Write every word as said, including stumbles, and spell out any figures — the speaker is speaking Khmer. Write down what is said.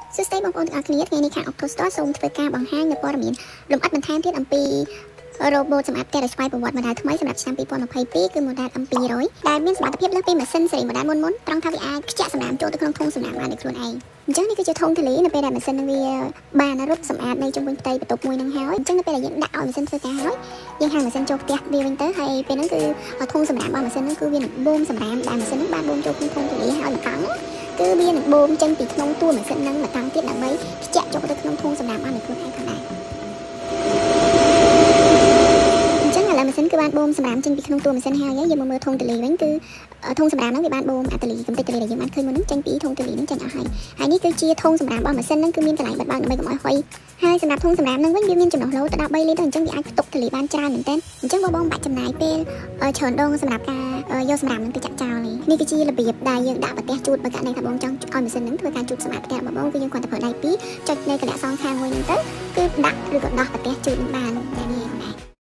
សួស្តីបងប្អូនទាំងអស់គ្នាថ្ងៃនេះខាង Octostore សូមធ្វើការបង្ហាញនៅព័ត៌មានលម្អិតបន្ថែមទៀតអំពី robot សម្រាប់ផ្ទះដោយស្វ័យប្រវត្តិ model ថ្មីសម្រាប់ឆ្នាំ ពីរពាន់ម្ភៃពីរ គឺ model M ពីររយ ដែលមានសមត្ថភាពលើសពីម៉ាស៊ីនស៊េរី model មុនមុនត្រង់ថាវាអាចខ្ជាក់សំរាមចូលទៅក្នុងធុងសំរាមបានដោយខ្លួនឯងអញ្ចឹងនេះគឺជាធុងធាលីនៅពេលដែលម៉ាស៊ីននឹងវាបានរត់សម្អាតនៅជុំវិញផ្ទៃបន្ទប់មួយនឹងហើយអញ្ចឹងនៅពេលដែលយើងដាក់ឲ្យម៉ាស៊ីនធ្វើការហើយយើងហៅម៉ាស៊ីនចូលផ្ទះវាវិញទៅហើយពេលហ្នឹងគឺធុងសំរាមរបស់ម៉ាស៊ីនហ្នឹងគឺវានឹងបូមសំរាមដែលម៉ាស៊ីនហ្នឹងបានបូមចូលក្នុងធុងធាលីហើយមកកង់គឺវានឹងបូមចេញពីក្នុងតួម៉ាស៊ីនហ្នឹងមកកង់ទៀតដើម្បីខ្ជាក់ចូលទៅក្នុងធុងសំរាមបានដោយខ្លួនឯងផងដែរឥឡូវម៉ាស៊ីនគឺបានបូមសម្រាមចេញពីក្នុងតួម៉ាស៊ីនហើយយើងមកមើលធុងធាលីវិញគឺធុងសម្រាមហ្នឹងវាបានបូមអាធាលីកំទេចធាលីដែលយើងបានឃើញមុនហ្នឹងចេញពីធុងធាលីហ្នឹងចេញអស់ហើយហើយនេះគឺជាធុងសម្រាមរបស់ម៉ាស៊ីនហ្នឹងគឺមានកន្លែងបិទបើកដើម្បីកុំឲ្យហុយហើយសម្រាប់ធុងសម្រាមហ្នឹងវិញវាមានចំណុះឡូទៅដល់បីលីត្រអញ្ចឹងវាអាចផ្ទុកធាលីបានច្រើនមែនទែនអញ្ចឹងបងបងបាច់ចំណាយពេលច្រើនដងសម្រាប់ការយកសម្រាមហ្នឹងទៅចាក់ចោលនេះគឺជារបៀបដែលយើងដាក់ប្រទេសជូតបើករណីថាបងចង់ឲ្យម៉ាស៊ីនហ្នឹងធ្វើការជូតសម្អាតផ្ទះបងបងគឺយើងគ្រាន់តែប្រើដៃពីរចុចនៅកន្លែងសងខាងមួយហ្នឹងទៅគឺដាក់ឬក៏ដោះប្រទេសជូតនឹងបានតែនេះហ្នឹង